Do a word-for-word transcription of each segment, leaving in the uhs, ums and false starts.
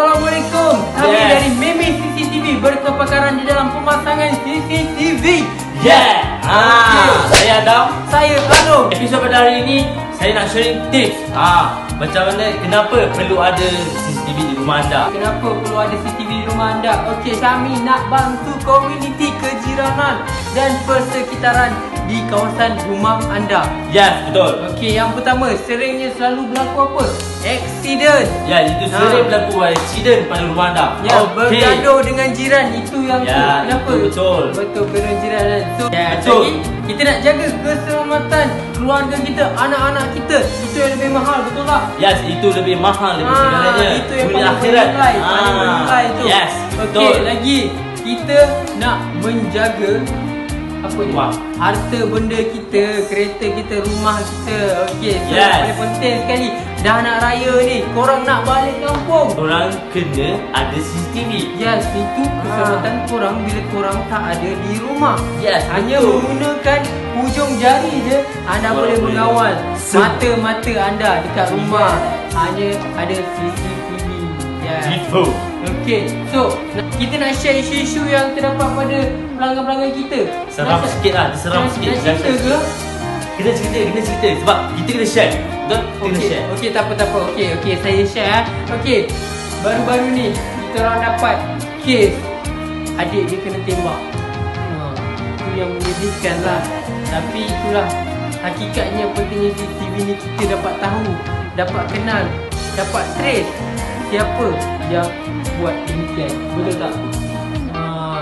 Assalamualaikum. Kami Yes. dari Meme C C T V berkepakaran di dalam pemasangan C C T V. Yeah. Ah, saya Adam. Saya Anu. Episod pada hari ini saya nak sharing tips. Ah, macam mana kenapa perlu ada C C T V di rumah anda? Kenapa perlu ada C C T V di rumah anda? Okey, kami nak bantu komuniti kejiranan dan persekitaran di kawasan rumah anda. Yes, betul. Okey, yang pertama, seringnya selalu berlaku apa? Accident. Ya, itu sering Ha. berlaku accident pada rumah anda. Ya, Okey. bergaduh dengan jiran itu yang Ya, tu. Kenapa? itu betul. Betul, bergaduh jiran kan. So, ya, Betul. lagi, kita nak jaga keselamatan keluarga kita, anak-anak kita. Itu yang lebih mahal, betul tak? Yes, itu lebih mahal daripada Ah, segalanya. itu yang Dunia paling akhirat. bernilai, paling Ah, bernilai tu. Yes, Okey, betul. lagi kita nak menjaga apa ni? Wah. Harta benda kita, kereta kita, rumah kita. Okey, so Yes. paling penting sekali. Dah nak raya ni, korang nak balik kampung. Orang kena ada C C T V. Yes, itu keselamatan korang bila korang tak ada di rumah. Yes, Hanya betul. menggunakan hujung jari je anda Korang boleh boleh mengawal se- mata-mata anda dekat rumah. Hanya ada C C T V. Yes. Gitu. Okey, so na- kita nak share isu-isu yang terdapat pada pelanggan-pelanggan kita. Seram Nak- sikit lah, seram nak- sikit. Nak cerita ke? Kena cerita, kena cerita sebab kita kena share. Betul? Kita kena Okey, share. okey, tak apa, tak apa. Okey, okey, saya share eh. Okey, baru-baru ni kita orang dapat kes adik dia kena tembak. Ha, itu yang menyedihkan lah. Tapi itulah hakikatnya pentingnya C C T V ni, kita dapat tahu, dapat kenal, dapat trace siapa yang buat demikian. Betul tak? Ha,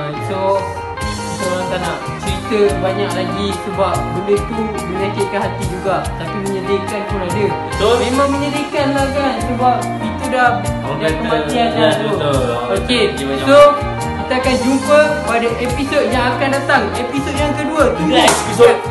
so kita orang tak nak cerita banyak lagi sebab benda tu menyakitkan hati juga, tapi menyedihkan pun ada. Betul. Memang menyedihkan lah kan, sebab itu dah Orang dah kata, kematian ya, dah tu. betul. Orang Okey, kata dia banyak. so kita akan jumpa pada episod yang akan datang. Episod yang kedua. Next episode.